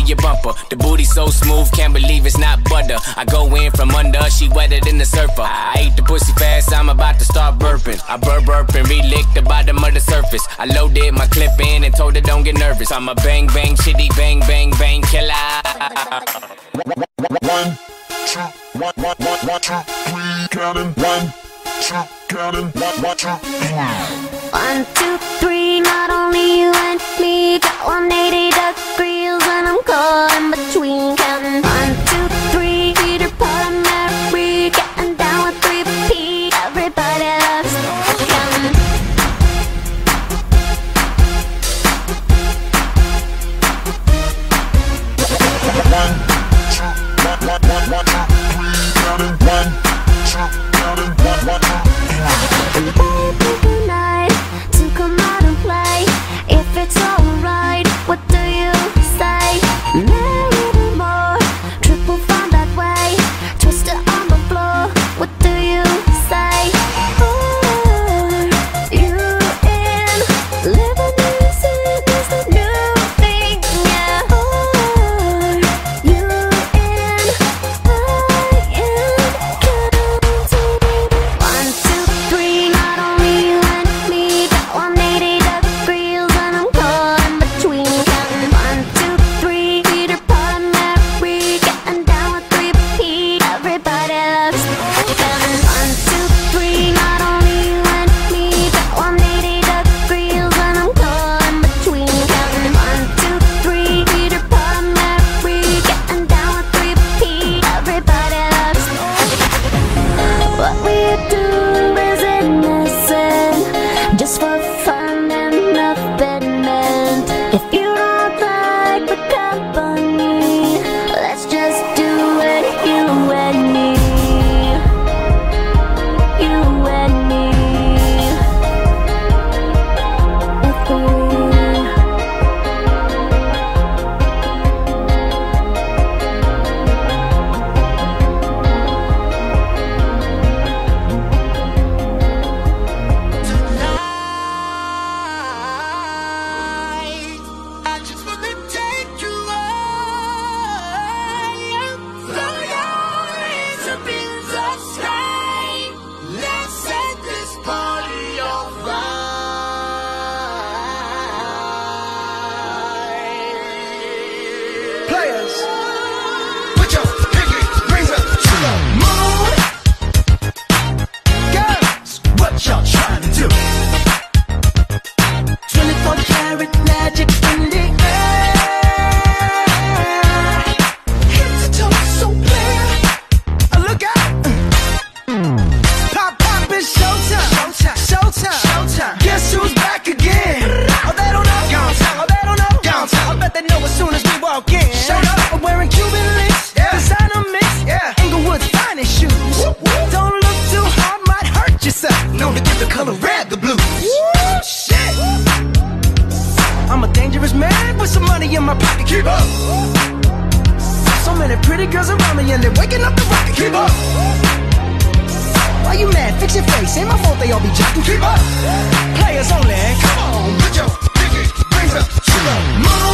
your bumper. The booty so smooth, can't believe it's not butter. I go in from under, she wetter than the surfer. I ate the pussy fast, I'm about to start burping. I burp and re-lick the bottom of the surface. I loaded my clip in and told her don't get nervous. I'm a bang bang shitty bang bang bang killer. 1, 2, 1, 1, 1, 1, 2, 3, counting 1, 2, counting 1, 2, 3. 1, 2, 3, not only you and me, got 180 degrees and I'm caught in between. Counting 1, 2, 3, Peter Paul and Mary, getting down with 3P. Everybody loves counting. 1, 2, 1, 1, 1, 1, 2, 3, counting 1, 2, counting 1, 1, 2, 3. Tonight to come out and play. If it's alright, what do you say? Maybe more, triple fun that way. Twist it on the floor, what do you say? Are you in? Living this is the new thing, yeah. Are you in? I am counting. 1, 2, 3, not only you and me, got 180 degrees and I'm caught in between. Counting 1, 2, 3, Peter Paul and Mary, getting down with 3P. Everybody loves counting. 1, 2, 3, not only you and me, got 180 degrees and I'm caught in between. Counting 1, 2, 3, Peter Paul and Mary, getting down with 3P. Everybody loves. What we do is innocent, just for fun and nothing meant. If you don't like the company, let's just do it, you and me. You and me. I just wanna take you higher. Throw your hands up in the sky. Let's set this party on fire. Players, put your pinky rings up to the moon. Girls, what y'all trying to do? 24-karat magic in the air. Head to toe so clear. Look out! Pop, pop, it's showtime. Showtime, showtime, showtime. Guess who's back again? Oh, they don't know. Downtown. Oh, they don't know. Downtown. I bet they know as soon as we walk in. Showed up. I'm wearing Cuban links. Yeah. Designer mix. Yeah. Inglewood's finest shoes. Whoop, whoop. Don't look too hard, might hurt yourself. Known to give the color red the blues. Woo, shit. I'm a dangerous man with some money in my pocket. Keep up. So many pretty girls around me and they're waking up the rocket. Keep up. Why you mad? Fix your face. Ain't my fault they all be jocking. Keep up. Players only. Come on, put your pinky rings up to the moon.